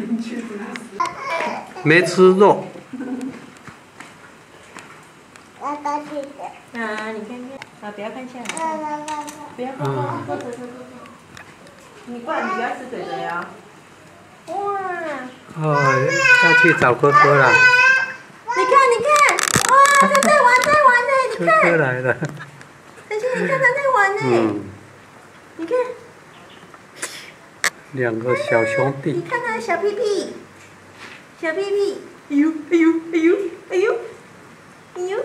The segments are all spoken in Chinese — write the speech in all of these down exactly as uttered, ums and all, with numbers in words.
进去，是不是？ 没吃肉。 啊，你看看，啊，不要看下来，不要看，坐着坐着坐着。你过来，你不要吃嘴嘴啊。哇！ 哦，要去找哥哥了。 你看，你看，哇，他在玩，在玩呢，你看。 哥哥来了。 而且你看他在玩呢。嗯。你看。 两个小兄弟。 你看他的小屁屁，小屁屁，哎呦，哎呦，哎呦，哎呦，哎呦。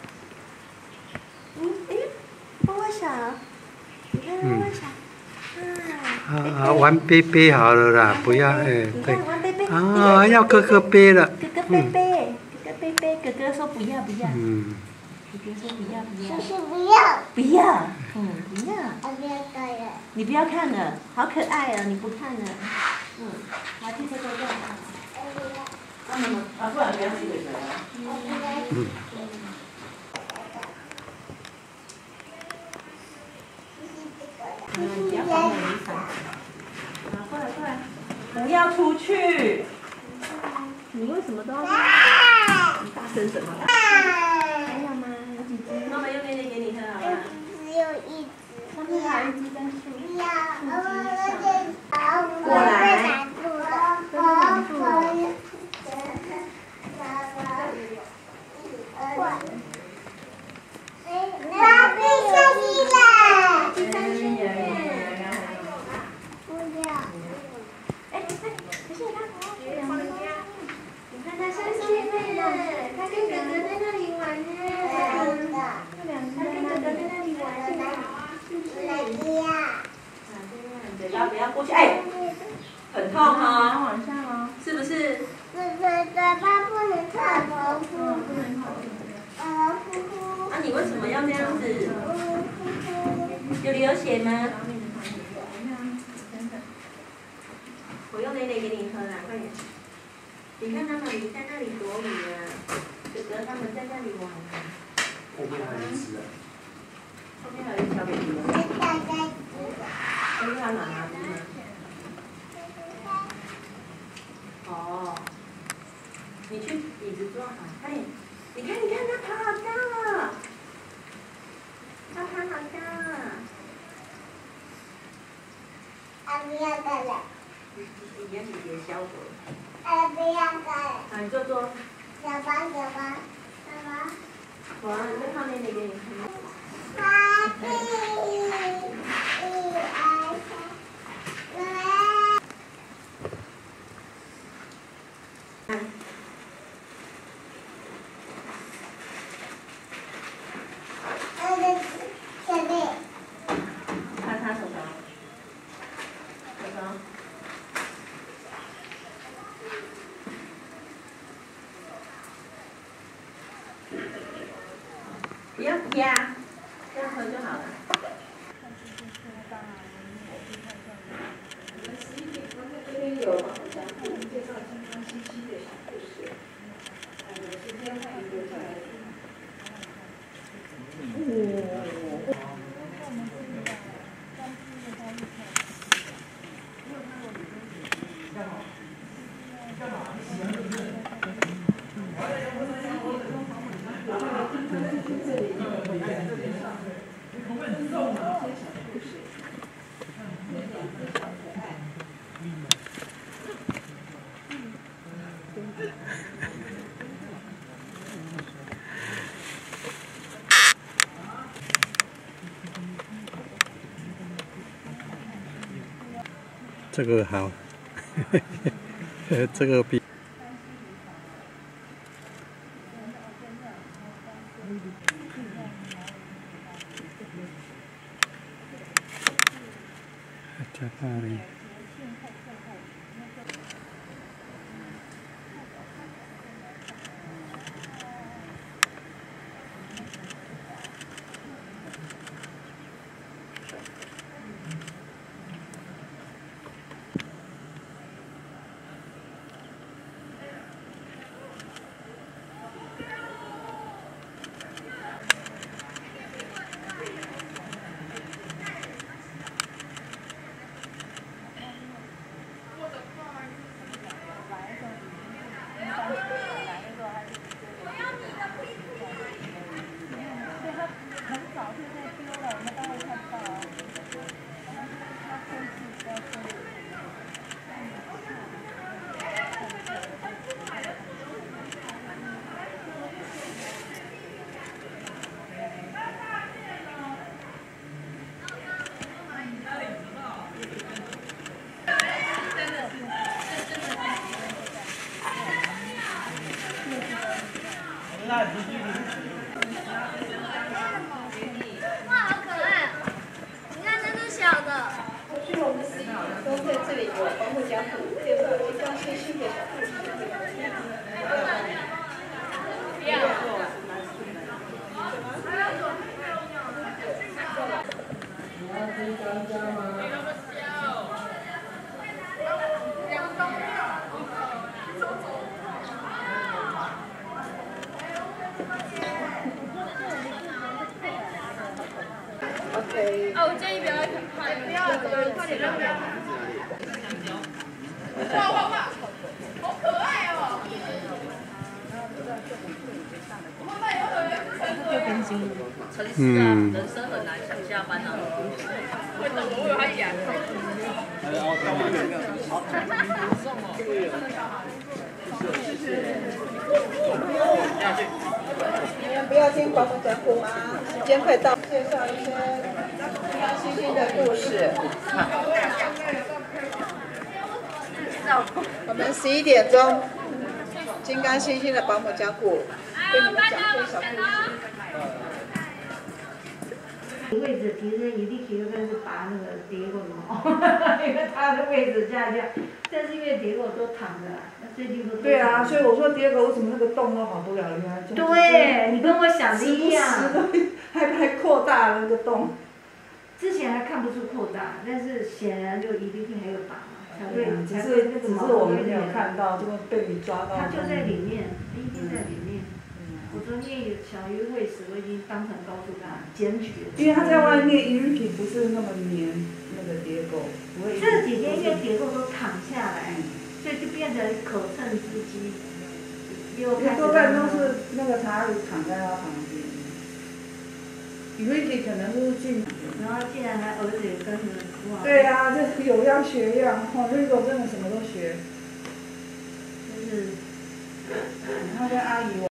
嗯，哎呦，娃娃小，你看娃娃小。 啊，玩杯杯好了啦，不要哎， 对。 啊，要哥哥背了。 哥哥背背，哥哥背背，哥哥说不要不要。 嗯。 哥哥说不要不要。 就是不要。 不要，嗯，不要。 我不要看了。 你不要看了，好可爱哦，你不看了。嗯，来，替车哥哥。啊，妈妈，啊，不然不要吃嘴嘴了。嗯。嗯，不要放在地上。啊，过来过来，不要出去。你为什么都要？你大声什么？还有吗？有几只？妈妈用奶奶给你喝好吗？ 只有一只。 上面还有一只在树。 不要，我过来。 那被下去了。 第三圈。 不要。 哎哎，可是你看，你看他上去了，他跟哥哥在那里玩呢。他跟哥哥在那里玩呢。嘴巴不要过去，哎，很痛哈，往下哦，是不是？ 嘴嘴嘴巴不能擦头呼。 嗯，不能跑。 呃，呼呼。 那你为什么要这样子？有流血吗？我用奶奶给你喝啦，快点。你看他们在那里躲雨啊，哥哥他们在那里玩啊。 后面还有一只啊。 后面还有一条 baby 呢。 大概。 这是他妈妈的吗？哦。你去椅子坐好，快点。你看，你看，它爬好高啊！它爬好高啊！ 啊，不要干了。 你眼里别消毒。 啊，不要干了。 啊，你坐坐。 小巴，小巴，小巴。 好啊，你再放奶奶给你喝。 花币，一二三，来。前面。 看他手手。手手。不要压，这样喝就好了。这边有好像给你介绍金光熙熙的小故事，呃，是天上留下来的。哦。 这个好，这个比。在哪里？ 哇，好可爱啊！你看这是小的。 去我们十一都会这里有保护甲补，介绍一张新新的小故事。不要。你要听专家吗？OK。 哦，我建议不要很快，不要，快点让让。哇哇哇，好可爱哦！ 又更新了。 嗯。 人生很难想下班啊。 为什么我有他演？ 你们不要听保姆讲故吗？时间快到，介绍一些星星的故事。我们十一点钟，金刚星星的保姆讲故，跟你们讲一些小故事。 位置提升一定提升是拔那个蝶狗的毛，因为它的位置下降，但是因为蝶狗都躺着，那最近都对啊，所以我说蝶狗为什么那个洞都好不了呀？ 对，你跟我想的一样， 还还扩大了那个洞。 之前还看不出扩大，但是显然就一定还有拔嘛，才会只才是只是会那个毛我们没有看到，就会被你抓到。 它就在里面，一定在里面。我昨天有小鱼喂食，我已经当场告诉他检举。 因为它在外面鱼皮不是那么黏，那个蝶狗不会。 这几天因为蝶狗都躺下来，所以就变成可乘之机。又开始。 多半都是那个茶鱼躺在它旁边。鱼皮可能都是进。 然后竟然还儿子也跟着哇。 对啊，这有样学样，哦，这狗真的什么都学。 就是。 他跟阿姨。